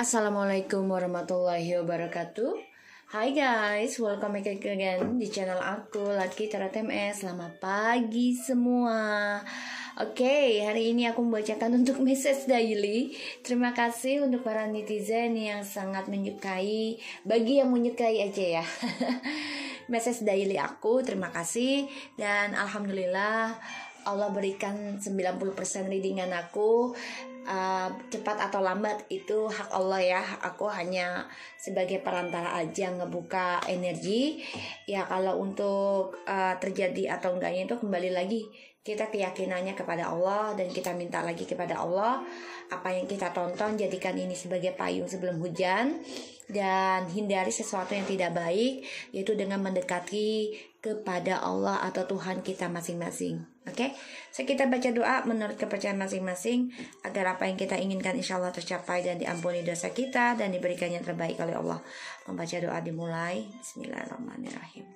Assalamualaikum warahmatullahi wabarakatuh. Hai guys, welcome back again di channel aku, Laki Tarot MS. Selamat pagi semua. Oke, hari ini aku membacakan untuk message daily. Terima kasih untuk para netizen yang sangat menyukai. Bagi yang menyukai aja ya message daily aku, terima kasih. Dan alhamdulillah Allah berikan 90% readingan aku. Cepat atau lambat itu hak Allah ya. Aku hanya sebagai perantara aja ngebuka energi. Ya kalau untuk terjadi atau enggaknya itu kembali lagi kita keyakinannya kepada Allah. Dan kita minta lagi kepada Allah. Apa yang kita tonton jadikan ini sebagai payung sebelum hujan. Dan hindari sesuatu yang tidak baik, yaitu dengan mendekati kepada Allah atau Tuhan kita masing-masing. Oke, so kita baca doa menurut kepercayaan masing-masing agar apa yang kita inginkan insya Allah tercapai dan diampuni dosa kita dan diberikan yang terbaik oleh Allah. Membaca doa dimulai. Bismillahirrahmanirrahim.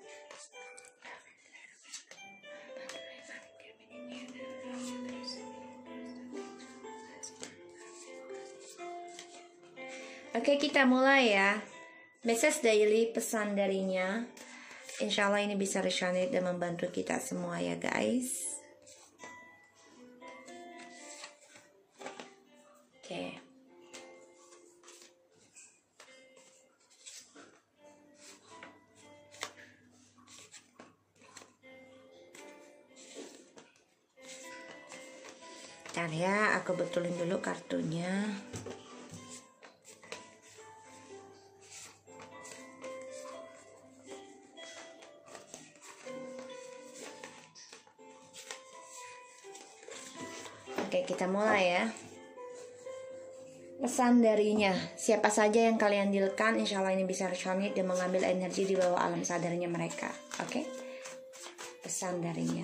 Oke, kita mulai ya. Message daily, pesan darinya. Insya Allah ini bisa resonate dan membantu kita semua ya guys. Oke. Bentar ya, aku betulin dulu kartunya. Oke, kita mulai ya. Pesan darinya, siapa saja yang kalian dealkan, insya Allah ini bisa resonate dan mengambil energi di bawah alam sadarnya mereka. Oke, pesan darinya.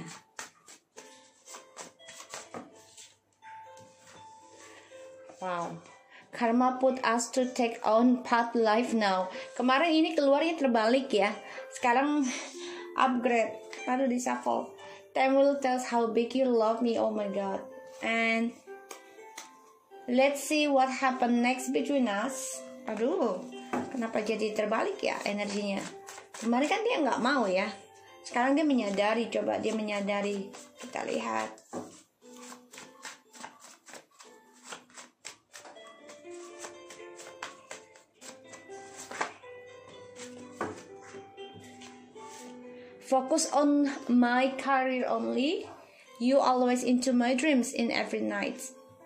Wow, karma put us to take on path life now. Kemarin ini keluarnya terbalik ya. Sekarang upgrade, lalu di shuffle. Time will tell how big you love me. Oh my God. And let's see what happen next between us. Aduh, kenapa jadi terbalik ya energinya? Kemarin kan dia nggak mau ya. Sekarang dia menyadari. Coba dia menyadari. Kita lihat. Focus on my career only. You always into my dreams in every night.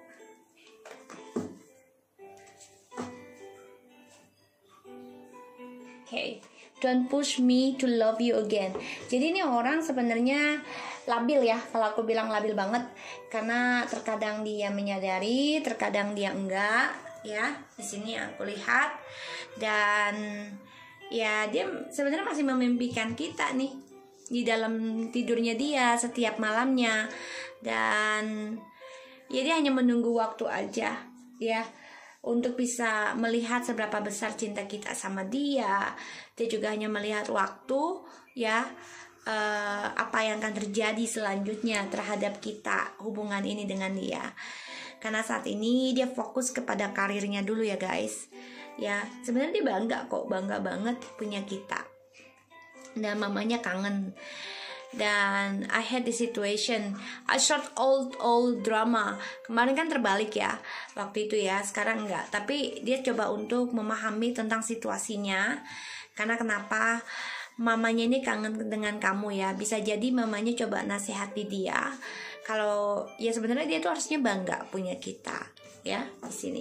Okay, don't push me to love you again. Jadi ini orang sebenarnya labil ya, kalau aku bilang labil banget, karena terkadang dia menyadari, terkadang dia enggak, ya. Di sini aku lihat, dan ya dia sebenarnya masih memimpikan kita nih di dalam tidurnya dia setiap malamnya, dan ya dia hanya menunggu waktu aja ya untuk bisa melihat seberapa besar cinta kita sama dia. Dia juga hanya melihat waktu ya, apa yang akan terjadi selanjutnya terhadap kita, hubungan ini dengan dia. Karena saat ini dia fokus kepada karirnya dulu ya guys. Ya sebenarnya dia bangga kok, bangga banget punya kita. Dan mamanya kangen. Dan I had the situation, I shot all drama. Kemarin kan terbalik ya waktu itu ya, sekarang enggak. Tapi dia coba untuk memahami tentang situasinya. Karena kenapa mamanya ini kangen dengan kamu ya. Bisa jadi mamanya coba nasihati dia. Kalau ya sebenarnya dia tuh harusnya bangga punya kita ya di sini.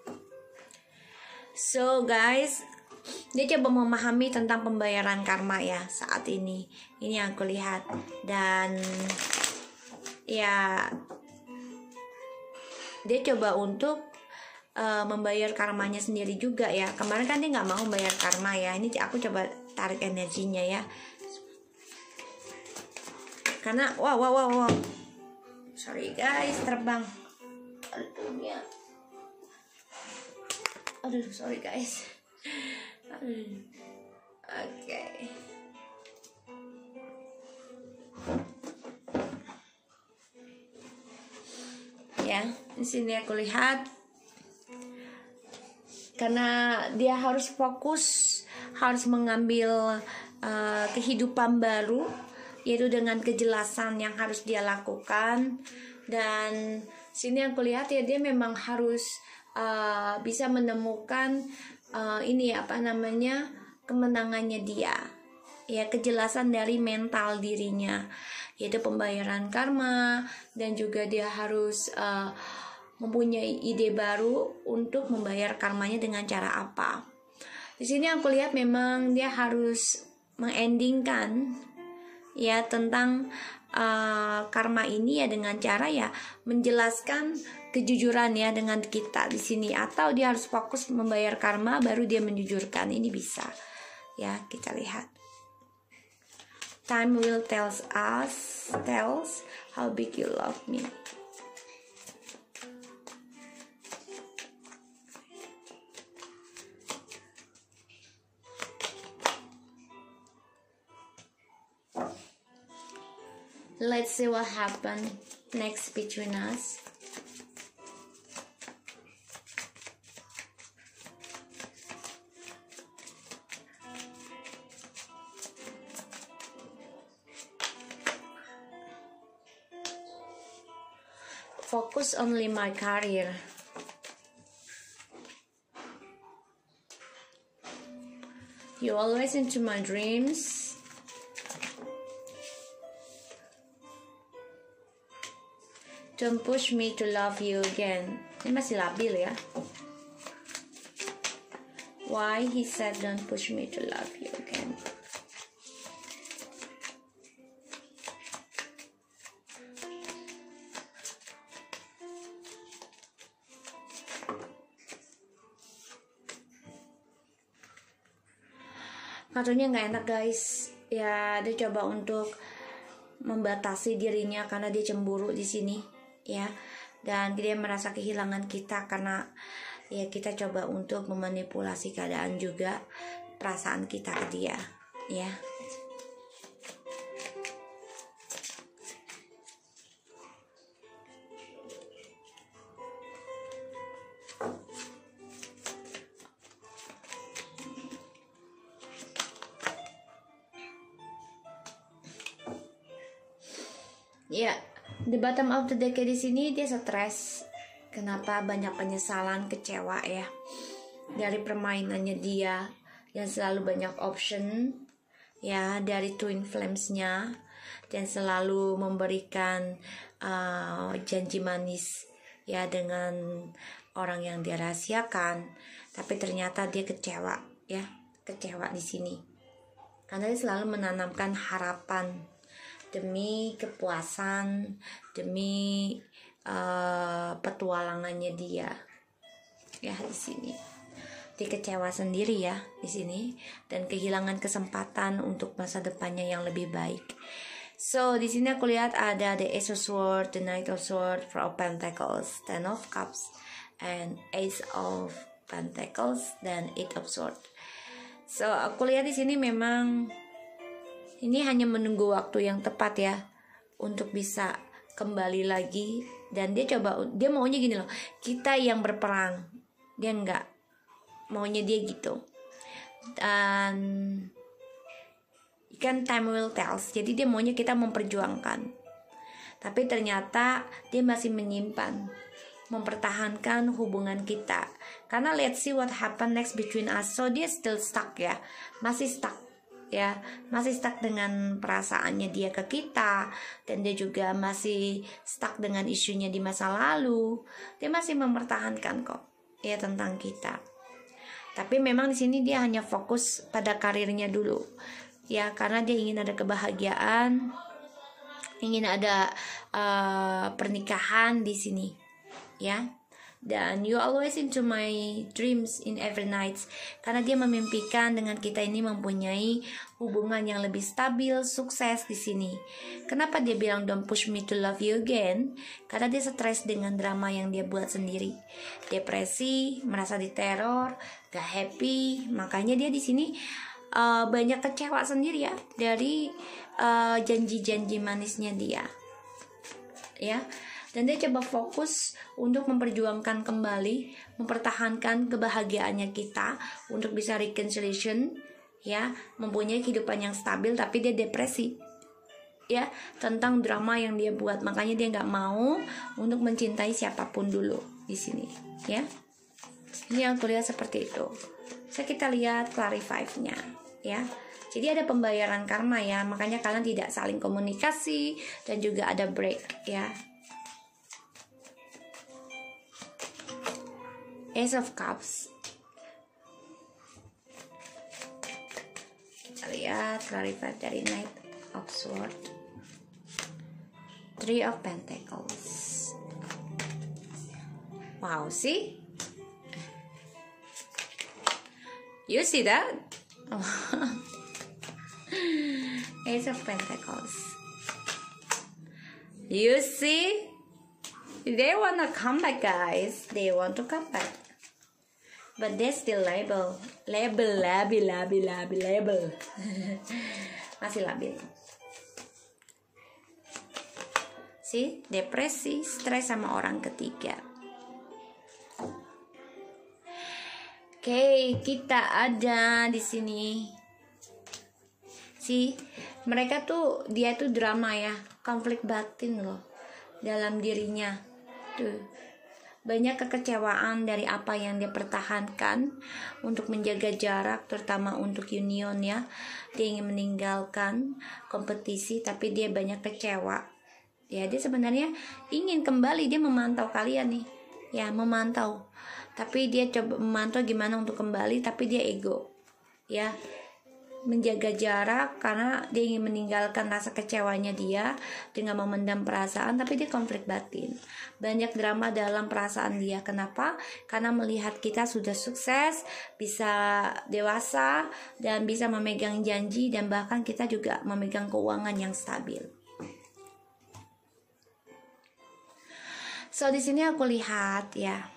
So guys, dia coba memahami tentang pembayaran karma ya saat ini. Ini yang aku lihat. Dan ya dia coba untuk membayar karmanya sendiri juga ya. Kemarin kan dia nggak mau bayar karma ya. Ini aku coba tarik energinya ya. Karena wow. Sorry guys, terbang. Aduh, sorry guys. Oke. Ya, di sini aku lihat karena dia harus fokus, harus mengambil kehidupan baru, yaitu dengan kejelasan yang harus dia lakukan. Dan sini aku lihat ya, dia memang harus bisa menemukan kemenangannya dia, ya, kejelasan dari mental dirinya, yaitu pembayaran karma, dan juga dia harus mempunyai ide baru untuk membayar karmanya dengan cara apa. Di sini aku lihat memang dia harus mengendingkan ya tentang karma ini ya dengan cara ya menjelaskan kejujuran ya dengan kita di sini, atau dia harus fokus membayar karma baru dia menjujurkan. Ini bisa ya, kita lihat. Time will tells how big you love me. Let's see what happened next between us. Focus only my career. You always into my dreams. Don't push me to love you again. Ini masih labil ya. Why he said don't push me to love you again? Kartunya nggak enak guys. Ya, dia coba untuk membatasi dirinya karena dia cemburu di sini. Ya, dan dia merasa kehilangan kita karena ya kita coba untuk memanipulasi keadaan juga, perasaan kita ke dia ya. Ya, di bottom of the deck di sini dia stres. Kenapa? Banyak penyesalan, kecewa ya dari permainannya dia yang selalu banyak option ya dari twin flames-nya, dan selalu memberikan janji manis ya dengan orang yang dia rahasiakan, tapi ternyata dia kecewa ya, kecewa di sini karena dia selalu menanamkan harapan demi kepuasan, demi petualangannya dia ya. Di sini dia kecewa sendiri ya di sini, dan kehilangan kesempatan untuk masa depannya yang lebih baik. So di sini aku lihat ada the Ace of Swords, the Knight of Swords, Four of Pentacles, Ten of Cups, and Ace of Pentacles, dan Eight of Swords. So aku lihat di sini memang ini hanya menunggu waktu yang tepat ya untuk bisa kembali lagi, dan dia maunya gini loh, kita yang berperang, dia enggak maunya dia gitu. Dan kan time will tell, jadi dia maunya kita memperjuangkan, tapi ternyata dia masih menyimpan, mempertahankan hubungan kita karena let's see what happen next between us. So dia still stuck ya, masih stuck ya, masih stuck dengan perasaannya dia ke kita, dan dia juga masih stuck dengan isunya di masa lalu. Dia masih mempertahankan kok ya tentang kita, tapi memang di sini dia hanya fokus pada karirnya dulu ya, karena dia ingin ada kebahagiaan, ingin ada pernikahan di sini ya. Dan you always into my dreams in every night, karena dia memimpikan dengan kita ini mempunyai hubungan yang lebih stabil, sukses di sini. Kenapa dia bilang don't push me to love you again? Karena dia stres dengan drama yang dia buat sendiri, depresi, merasa diteror, gak happy. Makanya dia di sini banyak kecewa sendiri ya dari janji-janji manisnya dia ya. dan dia coba fokus untuk memperjuangkan kembali, mempertahankan kebahagiaannya kita untuk bisa reconciliation, ya, mempunyai kehidupan yang stabil, tapi dia depresi, ya, tentang drama yang dia buat. Makanya dia nggak mau untuk mencintai siapapun dulu di sini, ya. Ini yang aku lihat seperti itu. Kita lihat clarify-nya, ya. Jadi ada pembayaran karma, ya, makanya kalian tidak saling komunikasi dan juga ada break, ya. Ace of Cups. Kita lihat clarify dari Knight of Swords, Three of Pentacles. Wow, see? You see that? Oh. Ace of Pentacles. You see? They wanna come back, guys. They want to come back. But they still label. Masih labil. See? Depresi, stres sama orang ketiga. Oke, kita ada di sini. Mereka tuh, dia tuh drama, ya, konflik batin loh dalam dirinya. Tuh, banyak kekecewaan dari apa yang dia pertahankan untuk menjaga jarak, terutama untuk union, ya. Dia ingin meninggalkan kompetisi, tapi dia banyak kecewa. Ya, dia sebenarnya ingin kembali, dia memantau kalian nih, ya, memantau. Tapi dia coba memantau gimana untuk kembali, tapi dia ego, ya, menjaga jarak karena dia ingin meninggalkan rasa kecewanya dia dengan memendam perasaan, tapi dia konflik batin. Banyak drama dalam perasaan dia. Kenapa? Karena melihat kita sudah sukses, bisa dewasa, dan bisa memegang janji, dan bahkan kita juga memegang keuangan yang stabil. So di sini aku lihat, ya,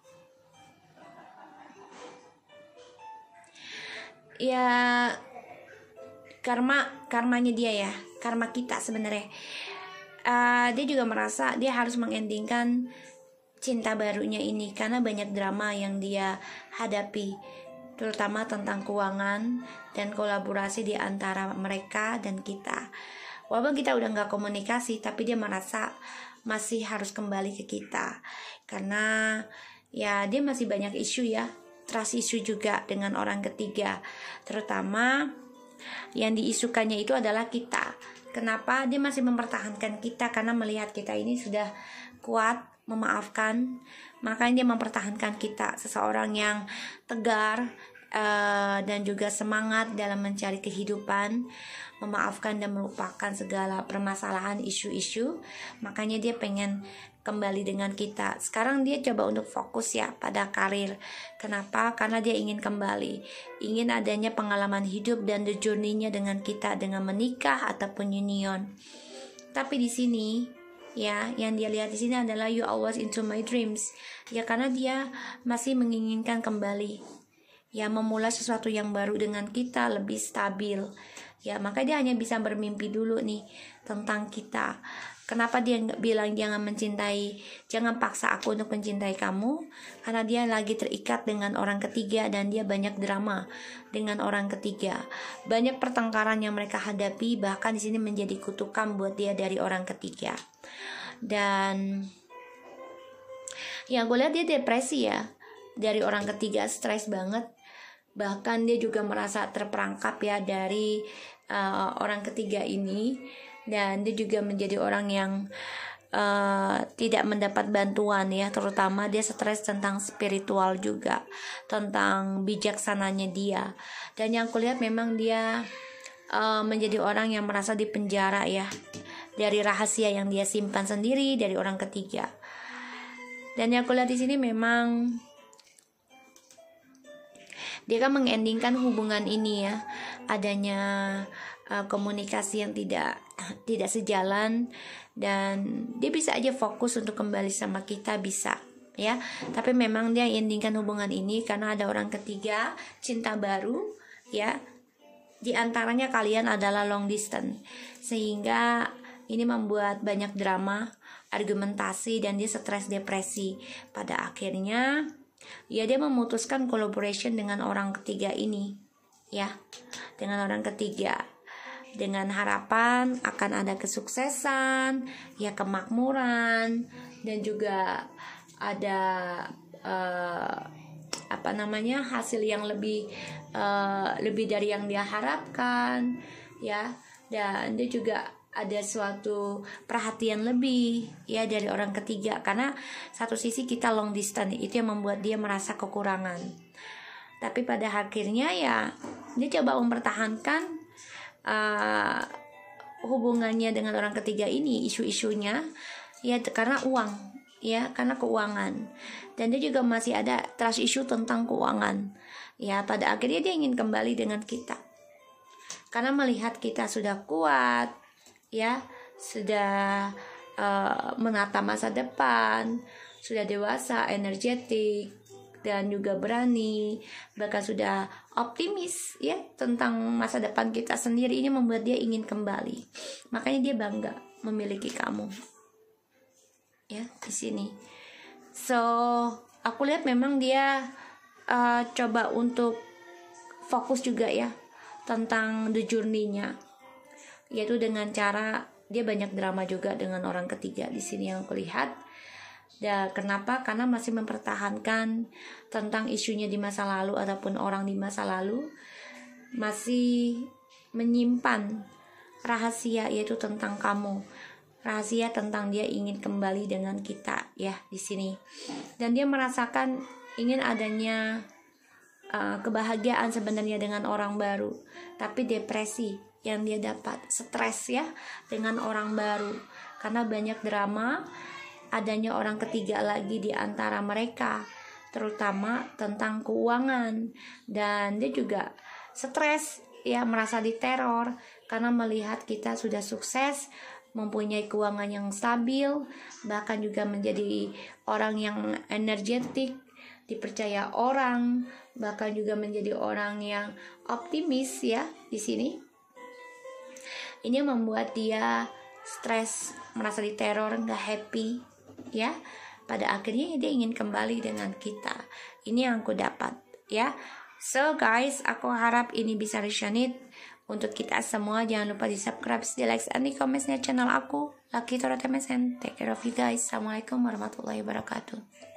karmanya dia, ya, karma kita sebenarnya. Dia juga merasa dia harus mengendingkan cinta barunya ini karena banyak drama yang dia hadapi, terutama tentang keuangan dan kolaborasi di antara mereka dan kita. Walaupun kita udah nggak komunikasi, tapi dia merasa masih harus kembali ke kita karena, ya, dia masih banyak isu, ya, trust issue juga dengan orang ketiga, terutama yang diisukannya itu adalah kita. Kenapa dia masih mempertahankan kita? Karena melihat kita ini sudah kuat memaafkan, makanya dia mempertahankan kita, seseorang yang tegar dan juga semangat dalam mencari kehidupan, memaafkan dan melupakan segala permasalahan, isu-isu. Makanya dia pengen kembali dengan kita. Sekarang dia coba untuk fokus, ya, pada karir. Kenapa? Karena dia ingin kembali, ingin adanya pengalaman hidup dan the journey-nya dengan kita, dengan menikah ataupun union. Tapi di sini, ya, yang dia lihat di sini adalah you always into my dreams, ya, karena dia masih menginginkan kembali, ya, memulai sesuatu yang baru dengan kita, lebih stabil, ya. Maka dia hanya bisa bermimpi dulu nih tentang kita. Kenapa dia bilang jangan paksa aku untuk mencintai kamu? Karena dia lagi terikat dengan orang ketiga dan dia banyak drama dengan orang ketiga. Banyak pertengkaran yang mereka hadapi, bahkan di sini menjadi kutukan buat dia dari orang ketiga. Dan yang gue lihat dia depresi, ya, dari orang ketiga, stres banget. Bahkan dia juga merasa terperangkap, ya, dari orang ketiga ini. Dan dia juga menjadi orang yang tidak mendapat bantuan, ya, terutama dia stres tentang spiritual juga, tentang bijaksananya dia. Dan yang kulihat memang dia menjadi orang yang merasa dipenjara, ya, dari rahasia yang dia simpan sendiri dari orang ketiga. Dan yang kulihat di sini memang dia kan mengendingkan hubungan ini, ya, adanya komunikasi yang tidak sejalan, dan dia bisa aja fokus untuk kembali sama kita, bisa, ya, tapi memang dia endingkan hubungan ini karena ada orang ketiga, cinta baru, ya, di antaranya kalian adalah long distance, sehingga ini membuat banyak drama, argumentasi, dan dia stres depresi. Pada akhirnya ya dia memutuskan collaboration dengan orang ketiga ini, ya, dengan orang ketiga, dengan harapan akan ada kesuksesan, ya, kemakmuran, dan juga ada hasil yang lebih dari yang dia harapkan, ya, dan dia juga ada suatu perhatian lebih, ya, dari orang ketiga. Karena satu sisi kita long distance, itu yang membuat dia merasa kekurangan. Tapi pada akhirnya ya dia coba mempertahankan hubungannya dengan orang ketiga ini, isu-isunya, ya, karena uang, ya, karena keuangan. Dan dia juga masih ada trust issue tentang keuangan. Ya, pada akhirnya dia ingin kembali dengan kita. Karena melihat kita sudah kuat, ya, sudah menata masa depan, sudah dewasa, energetik, dan juga berani, bahkan sudah optimis, ya, tentang masa depan kita sendiri. Ini membuat dia ingin kembali. Makanya dia bangga memiliki kamu, ya, di sini. So aku lihat memang dia coba untuk fokus juga, ya, tentang the journey-nya, yaitu dengan cara dia banyak drama juga dengan orang ketiga di sini yang aku lihat. Dan kenapa? Karena masih mempertahankan tentang isunya di masa lalu ataupun orang di masa lalu, masih menyimpan rahasia, yaitu tentang kamu, rahasia tentang dia ingin kembali dengan kita, ya, di sini. Dan dia merasakan ingin adanya kebahagiaan sebenarnya dengan orang baru, tapi depresi yang dia dapat, stres, ya, dengan orang baru karena banyak drama adanya orang ketiga lagi di antara mereka, terutama tentang keuangan. Dan dia juga stres, ya, merasa diteror karena melihat kita sudah sukses, mempunyai keuangan yang stabil, bahkan juga menjadi orang yang energetik, dipercaya orang, bahkan juga menjadi orang yang optimis, ya, di sini. Ini membuat dia stres, merasa diteror, nggak happy, ya. Pada akhirnya dia ingin kembali dengan kita. Ini yang aku dapat, ya. So guys, aku harap ini bisa resonate untuk kita semua. Jangan lupa di subscribe, di like, dan di komennya channel aku, Lucky Tarot MSN. Take care of you guys. Assalamualaikum warahmatullahi wabarakatuh.